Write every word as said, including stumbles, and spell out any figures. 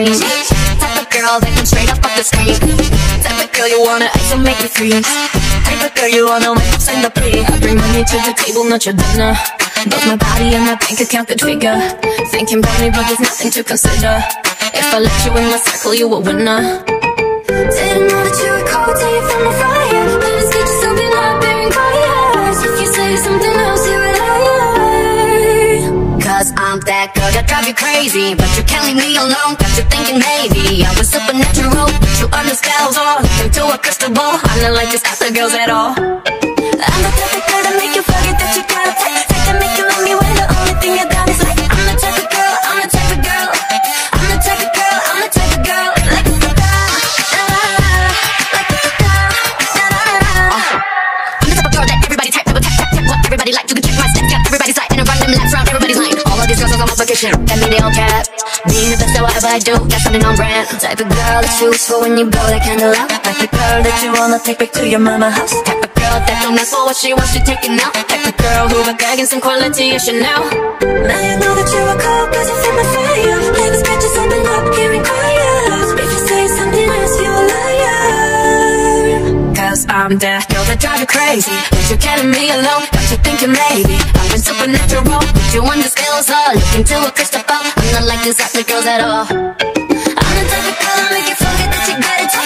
dream. Type of girl that comes straight up off the screen. Type of girl you wanna ice and make you freeze. Type of girl you wanna wake up in the plea. I bring money to the table, not your dinner. Both my body and my bank account could figure. Thinking about me but there's nothing to consider. If I let you in my circle you a winner. Didn't know that you were cold till you found the fire. Better get yourself in up bearing quiet. If you say something else you're a liar. Cause I'm that girl that drive you crazy, but you can't leave me alone. Got you thinking maybe I was supernatural, but you under spells or look into a crystal ball. I'm not like these other girls at all. I'm the type of girl that make you forget that you got a type, type that make you love me when the only thing you got is like. I'm the type of girl, I'm the type of girl, I'm the type of girl, I'm the type of girl. Like a da da like a da da da. I'm the type of girl that everybody type, never tap tap tap what everybody like. You can check my steps, got everybody's side and I run them laps round everybody's line. All of these girls on my vacation, that mean they all cap. Being the best at whatever I do, got something on brand. Type of girl that you wish for when you blow that candle out. Type of girl that you wanna take back to your mama house. Type of girl that don't ask for what she wants, she taking out. Type of girl who got gagging some quality of Chanel. Now you know that you are cold cause you feel my fire. Never scratch yourself up, hearing quiet. If you say something else, you a liar. Cause I'm that girl that drive you crazy, but you can't leave me alone. Got you thinking maybe I've been supernatural, but you under spells or look into a crystal ball. I'm not like these other girls at all. I'm the type of girl that make you forget that you got it.